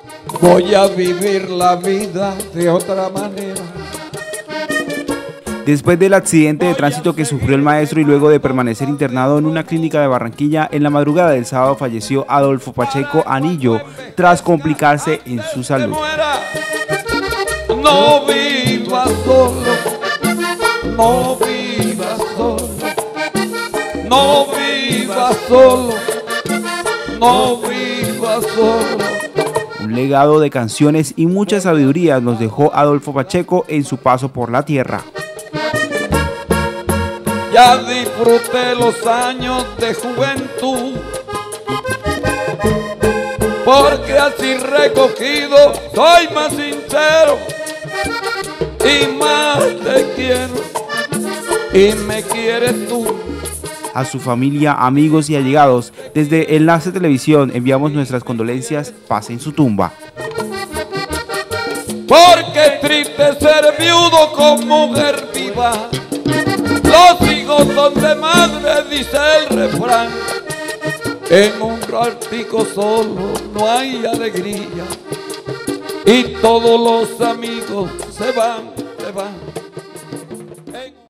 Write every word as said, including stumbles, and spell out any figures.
voy a vivir la vida de otra manera. Después del accidente de tránsito que sufrió el maestro y luego de permanecer internado en una clínica de Barranquilla, en la madrugada del sábado falleció Adolfo Pacheco Anillo tras complicarse en su salud. No vivas solo, no vivas solo, no vivas solo, no vivas solo. Un legado de canciones y mucha sabiduría nos dejó Adolfo Pacheco en su paso por la tierra. Ya disfruté los años de juventud, porque así recogido soy más sincero y más te quiero y me quieres tú. A su familia, amigos y allegados, desde Enlace Televisión enviamos nuestras condolencias. Paz en su tumba. Porque es triste ser viudo con mujer viva. Los hijos son de madre, dice el refrán. En un ratico solo no hay alegría y todos los amigos se van, se van.